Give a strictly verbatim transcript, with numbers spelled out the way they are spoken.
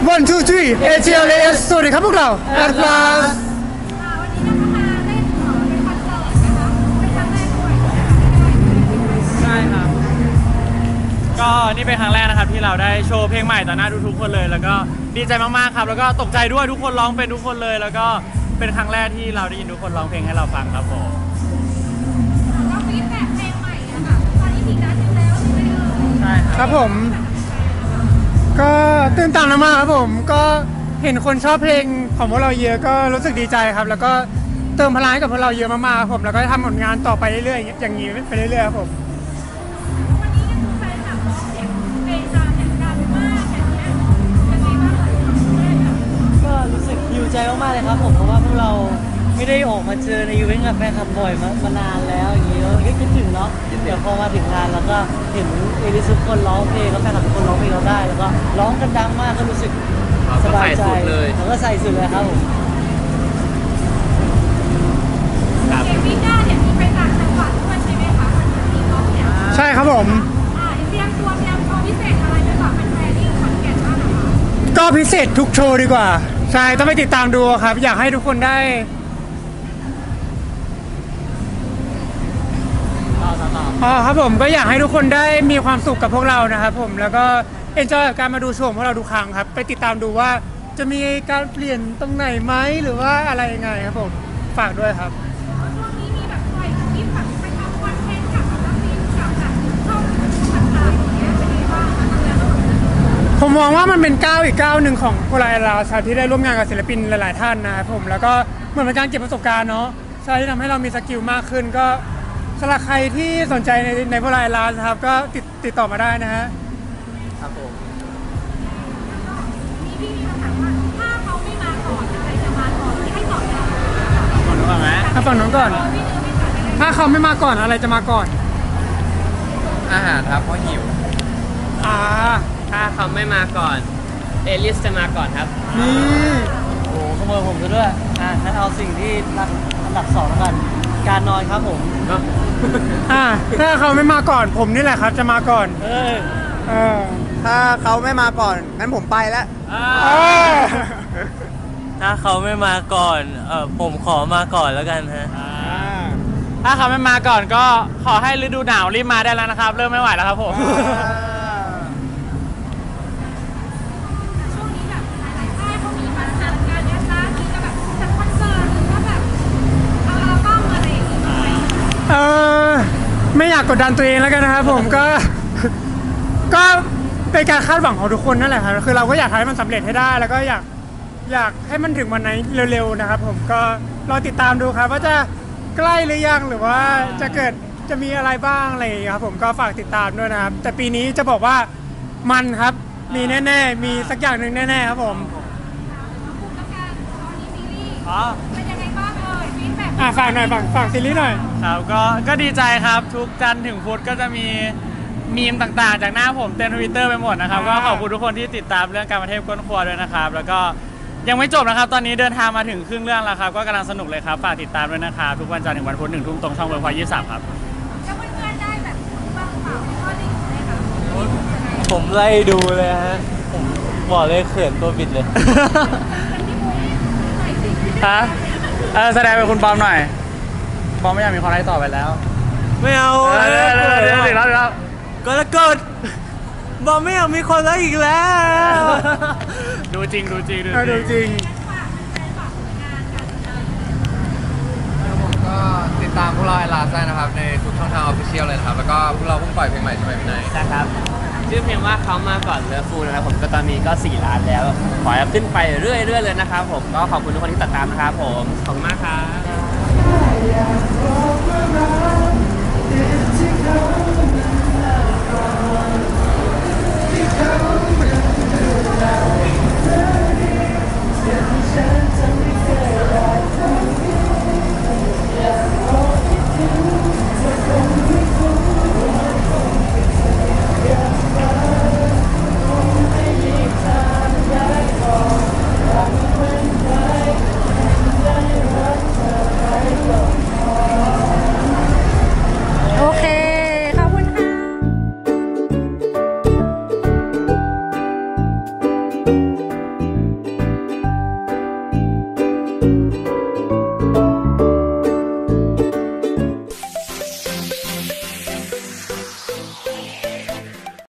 one two three เอ จี แอล เอส สวัสดีครับพวกเรา Atlas ใช่ครับก็นี่เป็นครั้งแรกนะครับที่เราได้โชว์เพลงใหม่ต่อหน้าทุกๆคนเลยแล้วก็ดีใจมากๆครับแล้วก็ตกใจด้วยทุกคนร้องเป็นทุกคนเลยแล้วก็เป็นครั้งแรกที่เราได้ยินทุกคนร้องเพลงให้เราฟังครับผมก็ฟีดแบ็กเพลงใหม่นะคะตอนนี้ถึงนัดอยู่แล้วใช่ไหมเอ่ยใช่ครับผมก็ตื่นตันมากครับผมก็เห็นคนชอบเพลงของพวกเราเยอะก็รู้สึกดีใจครับแล้วก็เติมพลังให้กับพวกเราเยอะมากๆครับผมแล้วก็ทำผลงานต่อไปเรื่อยๆอย่างนี้ไปเรื่อยๆครับผมวันนี้ก็คือแฟนคลับร้องเพลงเพลงตามอย่างดังมากอย่างเงี้ยเป็นไงบ้างก็รู้สึกหิวใจมากๆเลยครับผมเพราะว่าพวกเราไม่ได้ออกมาเจอในอีเวนต์กับแฟนคลับบ่อยมามานานแล้วอย่างนี้ก็คิดถึงเนาะเดี๋ยวพอมาถึงงานแล้วก็เห็นเอลิสุคนร้องเพลงแล้วแฟนคลับทุกคนร้องเพลงเราได้แล้วก็ร้องกันดังมากก็รู้สึกสบายใจเขาก็ใส่สุดเลยครับผมเกมวิ่งได้เนี่ยมีไปต่างจังหวัดด้วยใช่ไหมคะทีมน้องเนี่ยใช่ครับผมอ่าเตรียมตัวเตรียมโชว์พิเศษอะไรไปฝากแฟนๆที่ขอนแก่นบ้างนะคะก็พิเศษทุกโชว์ดีกว่าใช่ต้องไปติดตามดูครับอยากให้ทุกคนได้อ๋อครับผมก็อยากให้ทุกคนได้มีความสุขกับพวกเรานะครับผมแล้วก็เอ็นจอยกับการมาดูโชว์ของพวกเราทุกครั้งครับไปติดตามดูว่าจะมีการเปลี่ยนตรงไหนไหมหรือว่าอะไรยังไงครับผมฝากด้วยครับช่วงนี้มีแบบปล่อยคลิปแบบไปทำคอนเทนต์กับศิลปินกับแบบช่องต่างๆอย่างเงี้ยเป็นไงบ้างคะผมมองว่ามันเป็นก้าวอีกก้าวหนึ่งของพวกเราเราที่ได้ร่วมงานกับศิลปินหลายๆท่านนะครับผมแล้วก็เหมือนเป็นการเก็บประสบการณ์เนาะใช่ที่ทำให้เรามีสกิลมากขึ้นก็สำหรับใครที่สนใจในในพวกเราเราครับก็ติดติดต่อมาได้นะฮะครับผมมีพี่มีคำถามว่าถ้าเขาไม่มาก่อนอะไรจะมาก่อนที่ให้ตอบได้ฝั่งนู้นก่อนไหมฝั่งนู้นก่อนถ้าเขาไม่มาก่อนอะไรจะมาก่อนอาหารครับเพราะหิวอ่าถ้าเขาไม่มาก่อนเอลิสจะมาก่อนครับนี่โอ้ขโมยผมซะด้วยอ่ะงั้นเอาสิ่งที่รักอันดับสองแล้วกันการนอนครับผมอ่าถ้าเขาไม่มาก่อนผมนี่แหละครับจะมาก่อนเออเออถ้าเขาไม่มาก่อนงั้นผมไปแล้วถ้าเขาไม่มาก่อนเออผมขอมาก่อนแล้วกันฮะถ้าเขาไม่มาก่อนก็ขอให้ฤดูหนาวรีบมาได้แล้วนะครับเริ่มไม่ไหวแล้วครับผมช่วงนี้แบบหลายๆค่ายเขามีมาทำงานแอดลาสมีก็แบบจัดคอนเสิร์ตหรือว่าแบบเอาอัลบั้มอะไรอย่างเงี้ยเออไม่อยากกดดันตัวเองแล้วกันนะครับผมก็ก็เป็นการคาดหวังของทุกคนนั่นแหละครับคือเราก็อยากให้มันสำเร็จให้ได้แล้วก็อยากอยากให้มันถึงวันไหนเร็วๆนะครับผมก็รอติดตามดูครับว่าจะใกล้หรือยังหรือว่าจะเกิดจะมีอะไรบ้างอะไรอย่างเงี้ยครับผมก็ฝากติดตามด้วยนะครับแต่ปีนี้จะบอกว่ามันครับมีแน่ๆมีสักอย่างหนึ่งแน่ๆครับผมเป็นยังไงบ้างเอ่ยฟีดแบ็กอ่ะฝากหน่อยฝากฝากซีรีส์หน่อยครับก็ก็ดีใจครับทุกจันทร์ถึงพุธก็จะมีมีมต่างๆจากหน้าผมเต็มทวิตเตอร์ไปหมดนะครับก็ขอบคุณทุกคนที่ติดตามเรื่องการมาเทพก้นครัวด้วยนะครับแล้วก็ยังไม่จบนะครับตอนนี้เดินทางมาถึงครึ่งเรื่องแล้วครับก็กำลังสนุกเลยครับฝากติดตามด้วยนะครับทุกวันจันทร์ถึงวันพุธหนึ่งทุ่มตรงช่องเวิร์กพอยต์ยี่สิบสามครับแล้วเพื่อนๆได้แบบบ้างเปล่าข้อดีไหมครับผมไล่ดูเลยฮะผมบอกเลยเขินตัวบิดเลยฮะเออแสดงเป็นคุณปอมหน่อยปอมไม่อยากมีความไร้ต่อไปแล้วไม่เอาเดี๋ยวเดี๋ยวเดี๋ยวเดี๋ยวเดี๋ยวก็แล้วเกิดบอกไม่อยากมีคนรักอีกแล้วดูจริงดูจริงดูจริงผมก็ติดตามพวกเราไอลาได้นะครับในทุกช่องทางออฟฟิเชียลเลยนะครับแล้วก็พวกเราเพิ่งปล่อยเพลงใหม่ใช่ไหมพี่นายใช่ครับชื่อเพลงว่าเขามาก่อนเลิฟฟูนะครับผมก็ตอนนี้ก็สี่ล้านแล้วขอให้ขึ้นไปเรื่อยๆเลยนะครับผมก็ขอบคุณทุกคนที่ติดตามนะครับผมขอบคุณมากครับ